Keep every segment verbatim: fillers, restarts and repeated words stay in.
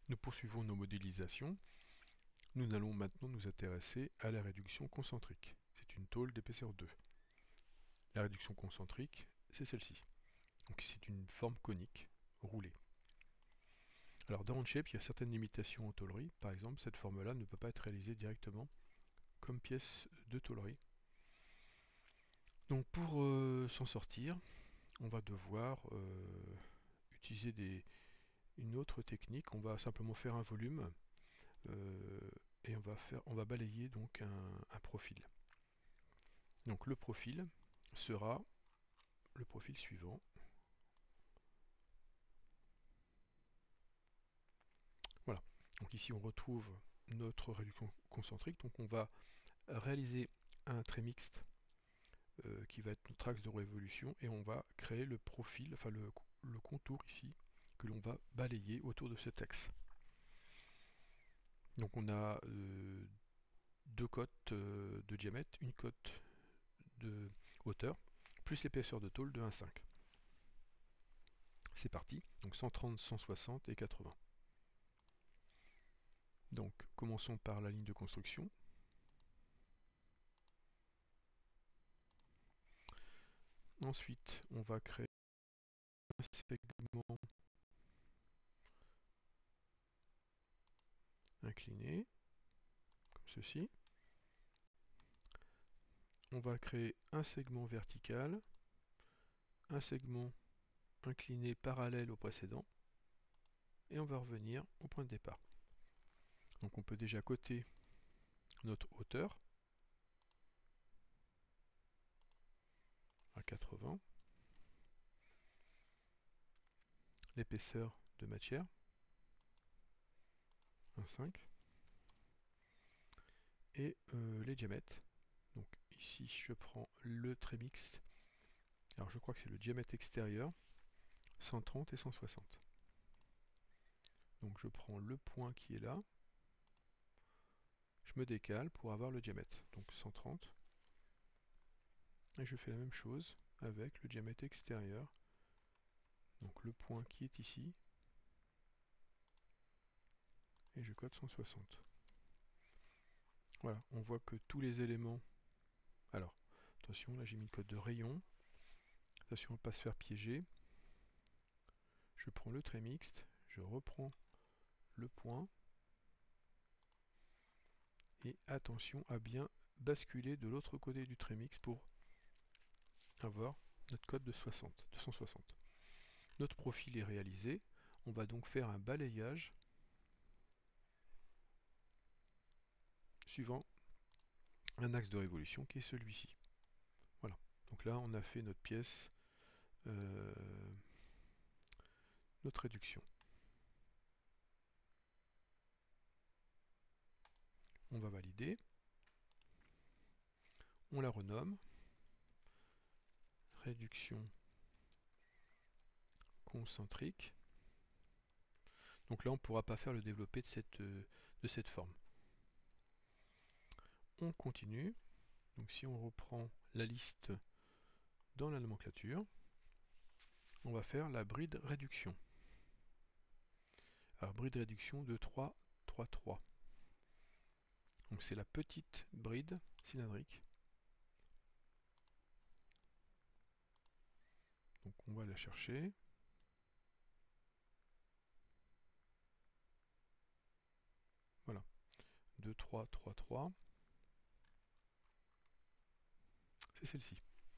Nous poursuivons nos modélisations. Nous allons maintenant nous intéresser à la réduction concentrique. C'est une tôle d'épaisseur deux. La réduction concentrique, c'est celle-ci. Donc c'est une forme conique, roulée. Alors dans Onshape, il y a certaines limitations en tôlerie. Par exemple, cette forme-là ne peut pas être réalisée directement comme pièce de tôlerie. Donc pour euh, s'en sortir, on va devoir euh, utiliser des, une autre technique. On va simplement faire un volume euh, et on va, faire, on va balayer donc un, un profil. Donc le profil sera le profil suivant. Voilà. Donc ici on retrouve notre réduction concentrique. Donc on va réaliser un trait mixte euh, qui va être notre axe de révolution et on va créer le profil, enfin le, le contour ici que l'on va balayer autour de cet axe. Donc on a euh, deux cotes euh, de diamètre, une cote de hauteur, plus l'épaisseur de tôle de un virgule cinq. C'est parti, donc cent trente, cent soixante et quatre-vingts. Donc commençons par la ligne de construction. Ensuite, on va créer un segment incliné, comme ceci. On va créer un segment vertical, un segment incliné parallèle au précédent, et on va revenir au point de départ. Donc on peut déjà coter notre hauteur à quatre-vingts, l'épaisseur de matière un virgule cinq et euh, les diamètres. Donc ici je prends le trait mixte, alors je crois que c'est le diamètre extérieur, cent trente et cent soixante. Donc je prends le point qui est là, je me décale pour avoir le diamètre, donc cent trente, et je fais la même chose avec le diamètre extérieur, donc le point qui est ici, et je code cent soixante. Voilà, on voit que tous les éléments... Alors, attention, là j'ai mis le code de rayon. Attention à ne pas se faire piéger. Je prends le trait mixte, je reprends le point. Et attention à bien basculer de l'autre côté du trait mixte pour avoir notre code de, soixante, de cent soixante. Notre profil est réalisé. On va donc faire un balayage suivant un axe de révolution qui est celui-ci. Voilà. Donc là, on a fait notre pièce, euh, notre réduction. On va valider. On la renomme. Réduction concentrique. Donc là, on ne pourra pas faire le développé de cette, de cette forme. On continue. Donc si on reprend la liste dans la nomenclature, on va faire la bride réduction. Alors bride réduction de trois, trois, trois. Donc c'est la petite bride cylindrique. Donc on va la chercher. Voilà. deux, trois, trois, trois. C'est celle-ci.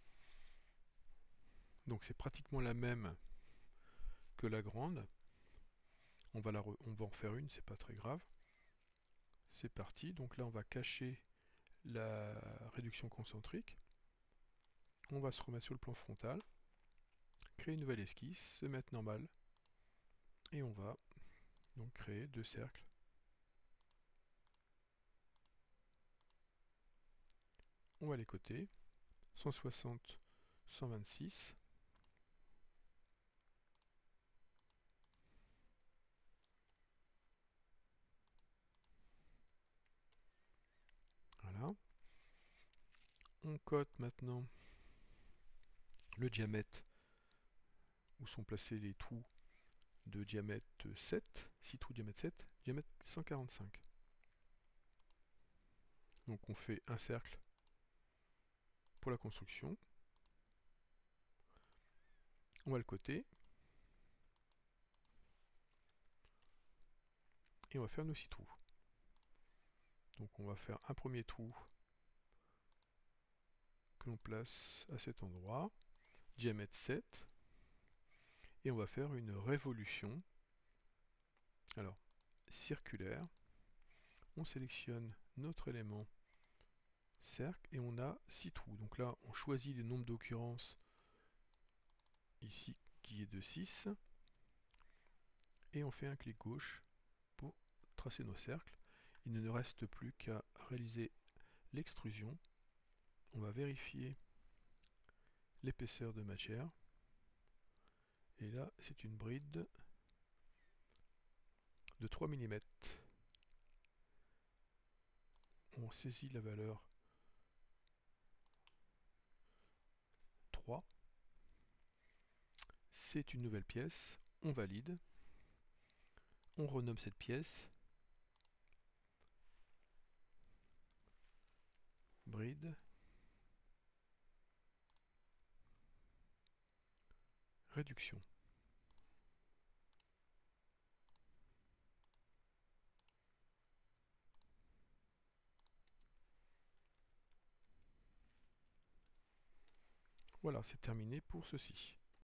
Donc c'est pratiquement la même que la grande. On va, la re on va en faire une, c'est pas très grave. C'est parti. Donc là on va cacher la réduction concentrique. On va se remettre sur le plan frontal. Créer une nouvelle esquisse, se mettre normal. Et on va donc créer deux cercles. On va les coter. cent soixante, cent vingt-six. Voilà. On cote maintenant le diamètre où sont placés les trous de diamètre sept, six trous diamètre sept, diamètre cent quarante-cinq. Donc on fait un cercle pour la construction. On va le coter. Et on va faire nos six trous. Donc on va faire un premier trou que l'on place à cet endroit, diamètre sept, et on va faire une révolution, alors circulaire. On sélectionne notre élément cercle et on a six trous. Donc là on choisit le nombre d'occurrences ici qui est de six, et on fait un clic gauche pour tracer nos cercles. Il ne nous reste plus qu'à réaliser l'extrusion. On va vérifier l'épaisseur de matière. Et là, c'est une bride de trois millimètres. On saisit la valeur trois. C'est une nouvelle pièce. On valide. On renomme cette pièce. Bride. Réduction. Voilà, c'est terminé pour ceci.